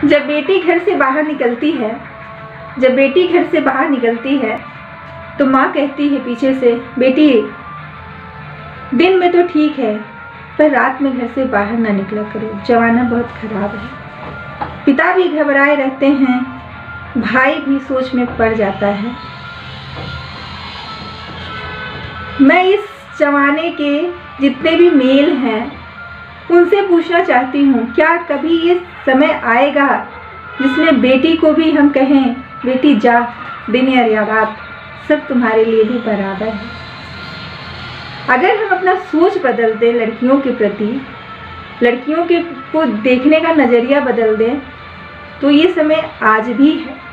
जब बेटी घर से बाहर निकलती है तो माँ कहती है पीछे से, बेटी दिन में तो ठीक है पर रात में घर से बाहर ना निकला करो, जमाना बहुत खराब है। पिता भी घबराए रहते हैं, भाई भी सोच में पड़ जाता है। मैं इस जमाने के जितने भी मेल हैं उनसे पूछना चाहती हूँ, क्या कभी ये समय आएगा जिसमें बेटी को भी हम कहें, बेटी जा, दिन या रात सब तुम्हारे लिए भी बराबर है। अगर हम अपना सोच बदल दें लड़कियों के प्रति, लड़कियों के को देखने का नज़रिया बदल दें, तो ये समय आज भी है।